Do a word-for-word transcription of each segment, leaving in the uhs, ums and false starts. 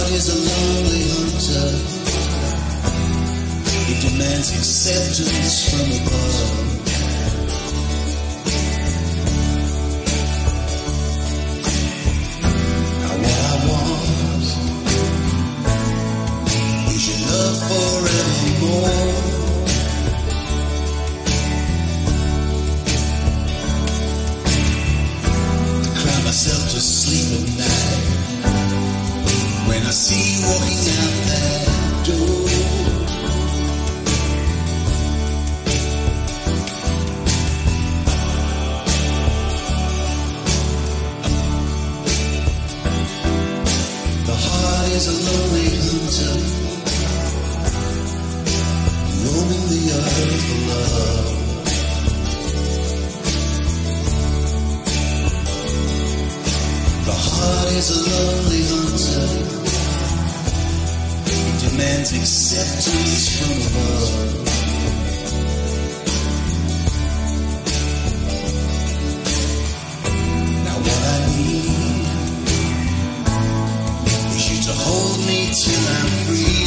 heart is a lonely hunter. It demands acceptance from above. Now what I want is your love forevermore. I cry myself to sleep at night when I see you walking out that door. The heart is a lonely hunter, roaming the earth for love. The heart is a lonely hunter. It demands acceptance from above. Now what I need is you to hold me till I'm free.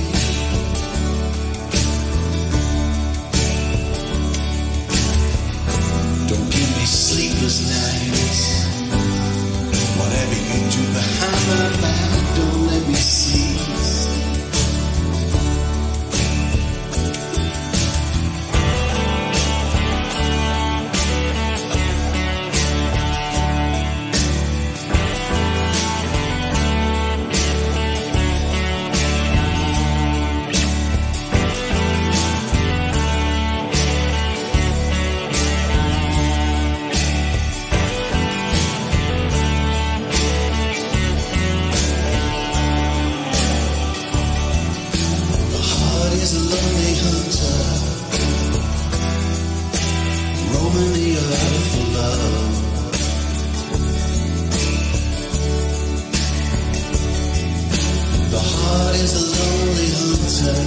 Don't give me sleepless nights. Whatever you do behind my back, don't let me see. Is a lonely hunter, roaming the earth for love. The heart is a lonely hunter,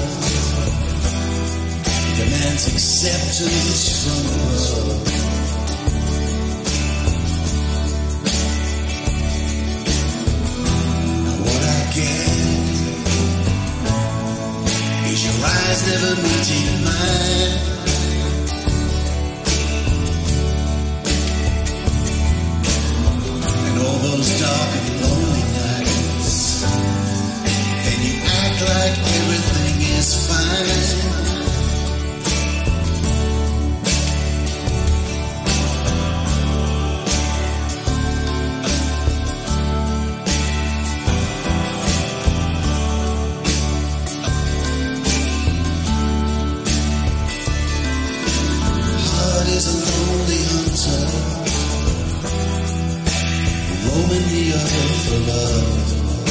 demands acceptance from above. Now what I get, your eyes never meeting mine. And all those dark and lonely nights, and you act like everything is fine. Is a lonely hunter, roaming the earth for love.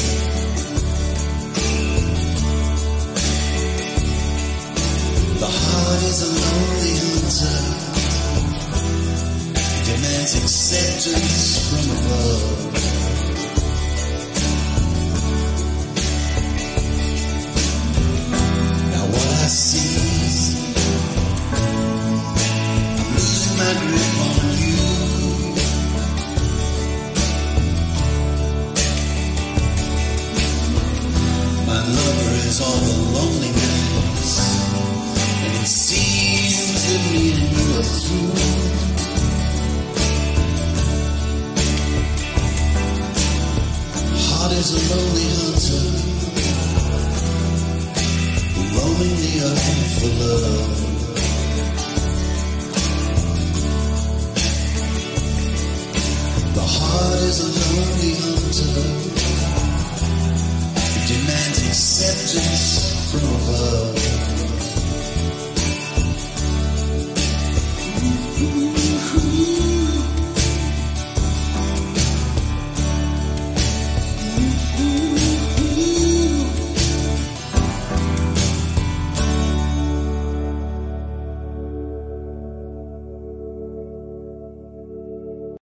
The heart is a lonely hunter, demands acceptance from above. Now what I see, my grip on you. My lover is all the loneliness, and it seems that me and you are through. Heart is a lonely hunter, roaming the earth for love.